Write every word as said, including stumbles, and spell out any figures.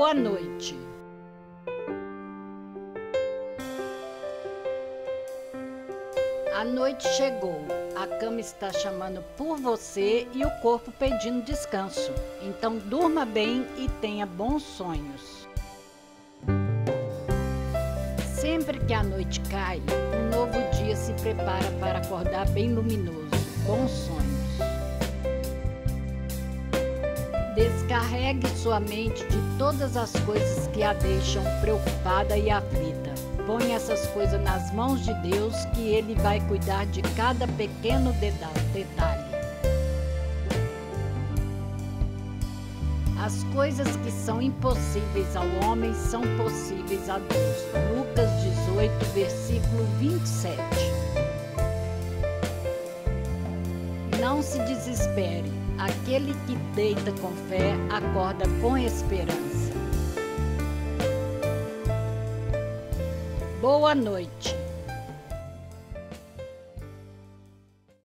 Boa noite. A noite chegou, a cama está chamando por você e o corpo pedindo descanso. Então durma bem e tenha bons sonhos. Sempre que a noite cai, um novo dia se prepara para acordar bem luminoso. Bons sonhos. Descarregue sua mente de todas as coisas que a deixam preocupada e aflita. Põe essas coisas nas mãos de Deus, que Ele vai cuidar de cada pequeno detalhe. As coisas que são impossíveis ao homem são possíveis a Deus. Lucas dezoito, versículo vinte e sete. Não se desespere. Aquele que deita com fé, acorda com esperança. Boa noite.